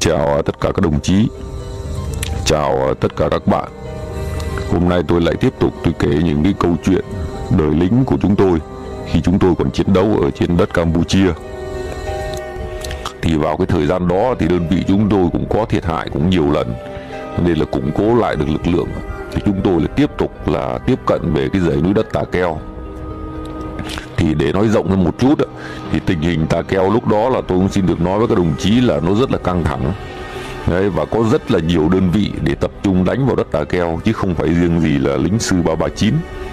chào tất cả các đồng chí, chào tất cả các bạn. Hôm nay tôi lại tiếp tục tôi kể những cái câu chuyện đời lính của chúng tôi khi chúng tôi còn chiến đấu ở trên đất Campuchia. Thì vào cái thời gian đó thì đơn vị chúng tôi cũng có thiệt hại cũng nhiều lần, nên là củng cố lại được lực lượng. Thì chúng tôi lại tiếp tục là tiếp cận về cái dãy núi đất Tà Keo. Thì để nói rộng hơn một chút thì tình hình Tà Keo lúc đó là tôi cũng xin được nói với các đồng chí là nó rất là căng thẳng. Đấy, và có rất là nhiều đơn vị để tập trung đánh vào đất Tà Keo, chứ không phải riêng gì là lính sư 339.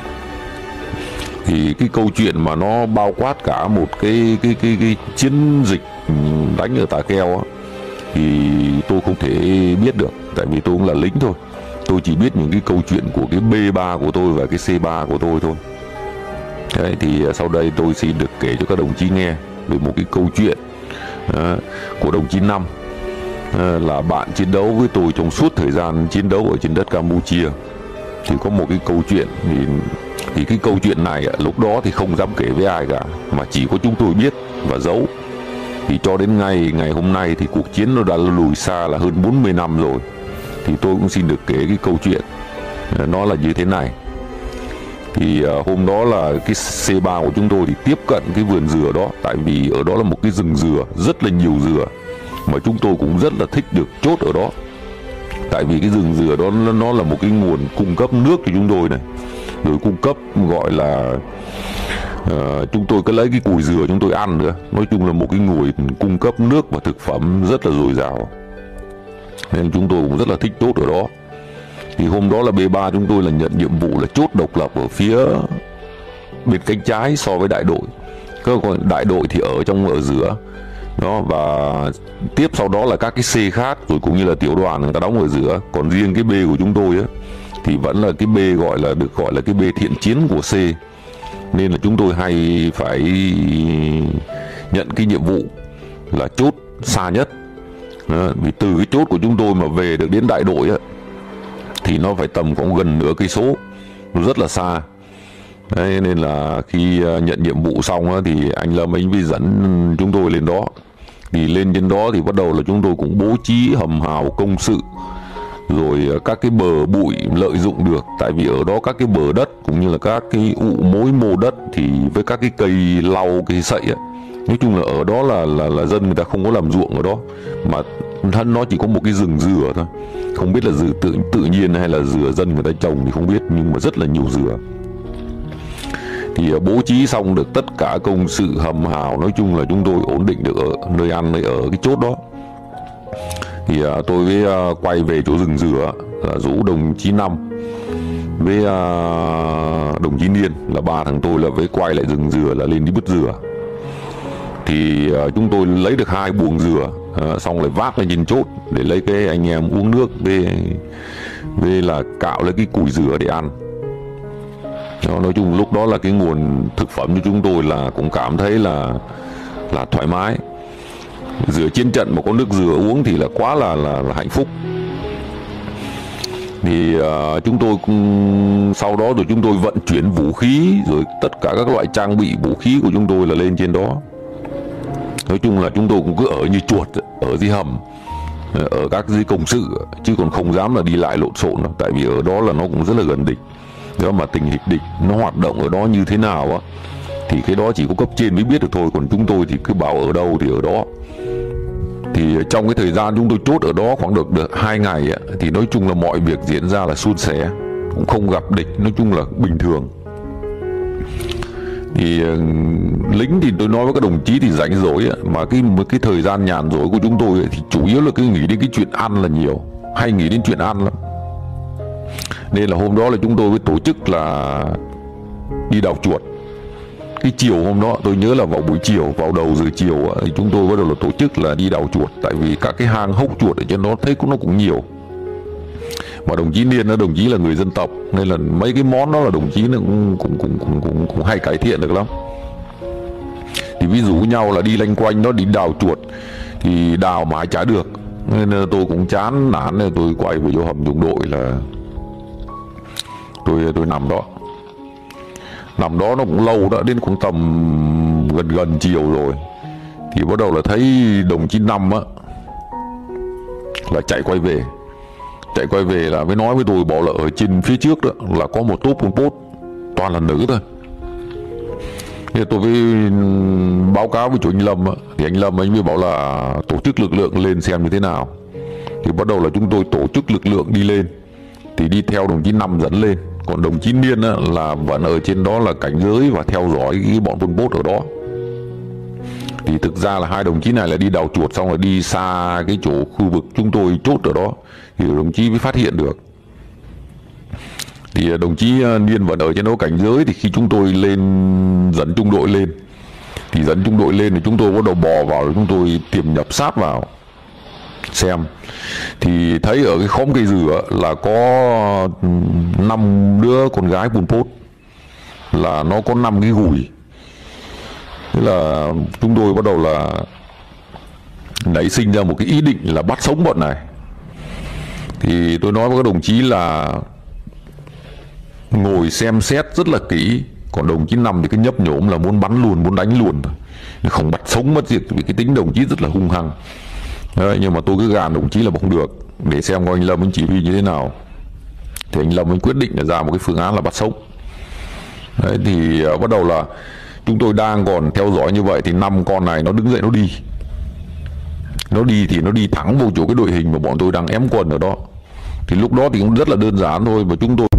Thì cái câu chuyện mà nó bao quát cả một cái chiến dịch đánh ở Tà Keo thì tôi không thể biết được, tại vì tôi cũng là lính thôi. Tôi chỉ biết những cái câu chuyện của cái B3 của tôi và cái C3 của tôi thôi. Đấy, thì sau đây tôi xin được kể cho các đồng chí nghe về một cái câu chuyện của đồng chí Năm, là bạn chiến đấu với tôi trong suốt thời gian chiến đấu ở trên đất Campuchia. Thì có một cái câu chuyện thì cái câu chuyện này lúc đó thì không dám kể với ai cả, mà chỉ có chúng tôi biết và giấu. Thì cho đến ngày hôm nay thì cuộc chiến nó đã lùi xa là hơn 40 năm rồi. Thì tôi cũng xin được kể cái câu chuyện nó là như thế này. Thì hôm đó là cái C3 của chúng tôi thì tiếp cận cái vườn dừa đó, tại vì ở đó là một cái rừng dừa, rất là nhiều dừa, mà chúng tôi cũng rất là thích được chốt ở đó. Tại vì cái rừng dừa đó nó là một cái nguồn cung cấp nước cho chúng tôi này, rồi cung cấp gọi là chúng tôi cứ lấy cái cùi dừa chúng tôi ăn nữa. Nói chung là một cái nguồn cung cấp nước và thực phẩm rất là dồi dào, nên chúng tôi cũng rất là thích chốt ở đó. Thì hôm đó là B3 chúng tôi là nhận nhiệm vụ là chốt độc lập ở phía bên cánh trái so với đại đội. Còn đại đội thì ở giữa đó, và tiếp sau đó là các cái C khác rồi cũng như là tiểu đoàn người ta đóng ở giữa. Còn riêng cái B của chúng tôi thì vẫn là cái B được gọi là cái B thiện chiến của C, nên là chúng tôi hay phải nhận cái nhiệm vụ là chốt xa nhất. Đó, vì từ cái chốt của chúng tôi mà về được đến đại đội thì nó phải tầm khoảng gần nửa cây số, rất là xa. Đấy, nên là khi nhận nhiệm vụ xong thì anh Lâm anh mới dẫn chúng tôi lên đó. Thì lên trên đó thì bắt đầu là chúng tôi cũng bố trí hầm hào công sự, rồi các cái bờ bụi lợi dụng được. Tại vì ở đó các cái bờ đất cũng như là các cái ụ mối mô đất thì với các cái cây lau, cây sậy nói chung là ở đó là dân người ta không có làm ruộng ở đó, mà thân nó chỉ có một cái rừng dừa thôi. Không biết là dừa tự nhiên hay là dừa dân người ta trồng thì không biết, nhưng mà rất là nhiều dừa. Thì bố trí xong được tất cả công sự hầm hào, nói chung là chúng tôi ổn định được ở nơi ăn nơi ở cái chốt đó. Thì tôi với quay về chỗ rừng dừa là rủ đồng chí Năm với đồng chí Niên là ba thằng tôi là với quay lại rừng dừa là lên đi bứt dừa. Thì chúng tôi lấy được 2 buồng dừa, xong lại vác lên trên chốt để lấy cái anh em uống nước với là cạo lấy cái cùi dừa để ăn. Nói chung lúc đó là cái nguồn thực phẩm cho chúng tôi là cũng cảm thấy là thoải mái. Giữa chiến trận mà có nước dừa uống thì là quá là hạnh phúc. Thì chúng tôi sau đó rồi chúng tôi vận chuyển vũ khí, rồi tất cả các loại trang bị vũ khí của chúng tôi là lên trên đó. Nói chung là chúng tôi cũng cứ ở như chuột ở dưới hầm, ở các dưới công sự, chứ còn không dám là đi lại lộn xộn đâu. Tại vì ở đó là nó cũng rất là gần địch. Đó, mà tình hình địch nó hoạt động ở đó như thế nào thì cái đó chỉ có cấp trên mới biết được thôi. Còn chúng tôi thì cứ bảo ở đâu thì ở đó. Thì trong cái thời gian chúng tôi chốt ở đó khoảng được 2 ngày thì nói chung là mọi việc diễn ra là suôn sẻ, cũng không gặp địch, nói chung là bình thường. Thì lính thì tôi nói với các đồng chí thì rảnh rỗi mà cái thời gian nhàn rỗi của chúng tôi thì chủ yếu là cứ nghĩ đến cái chuyện ăn là nhiều, hay nghĩ đến chuyện ăn lắm. Nên là hôm đó là chúng tôi mới tổ chức là đi đào chuột. Cái chiều hôm đó tôi nhớ là vào buổi chiều, vào đầu giờ chiều thì chúng tôi bắt đầu là tổ chức là đi đào chuột. Tại vì các cái hang hốc chuột ở trên đó thấy nó cũng nhiều. Mà đồng chí Niên đồng chí là người dân tộc, nên là mấy cái món đó là đồng chí nó cũng hay cải thiện được lắm. Thì ví dụ nhau là đi lanh quanh nó đi đào chuột thì đào mãi chả được, nên tôi cũng chán nản, nên tôi quay về vô hầm trung đội là tôi nằm đó. Nằm đó nó cũng lâu đó, đến khoảng tầm gần chiều rồi thì bắt đầu là thấy đồng chí Năm là chạy quay về là mới nói với tôi, bảo là ở trên phía trước đó là có một tốp Pol Pot toàn là nữ thôi. Thì tôi mới báo cáo với chủ anh Lâm thì anh Lâm anh mới bảo là tổ chức lực lượng lên xem như thế nào. Thì bắt đầu là chúng tôi tổ chức lực lượng đi lên, thì đi theo đồng chí Năm dẫn lên, còn đồng chí Niên là vẫn ở trên đó là cảnh giới và theo dõi cái bọn Pol Pot ở đó. Thì thực ra là hai đồng chí này là đi đào chuột xong rồi đi xa cái chỗ khu vực chúng tôi chốt ở đó, thì đồng chí mới phát hiện được. Thì đồng chí Niên vẫn ở trên đó cảnh giới, thì khi chúng tôi lên dẫn trung đội lên, thì chúng tôi bắt đầu bò vào, chúng tôi tiềm nhập sát vào xem. Thì thấy ở cái khóm cây dừa là có 5 đứa con gái Pol Pot, là nó có 5 cái gùi. Thế là chúng tôi bắt đầu là nảy sinh ra một cái ý định là bắt sống bọn này. Thì tôi nói với các đồng chí là ngồi xem xét rất là kỹ, còn đồng chí Năm thì cứ nhấp nhổm là muốn bắn luôn, muốn đánh luôn thôi, không bắt sống mất việc, vì cái tính đồng chí rất là hung hăng. Đấy, nhưng mà tôi cứ gàn đồng chí là không được, để xem coi anh Lâm anh chỉ huy như thế nào. Thì anh Lâm anh quyết định là ra một cái phương án là bắt sống. Đấy, thì bắt đầu là chúng tôi đang còn theo dõi như vậy, thì 5 con này nó đứng dậy nó đi thì nó đi thẳng vô chỗ cái đội hình mà bọn tôi đang ém quân ở đó. Thì lúc đó thì cũng rất là đơn giản thôi, và chúng tôi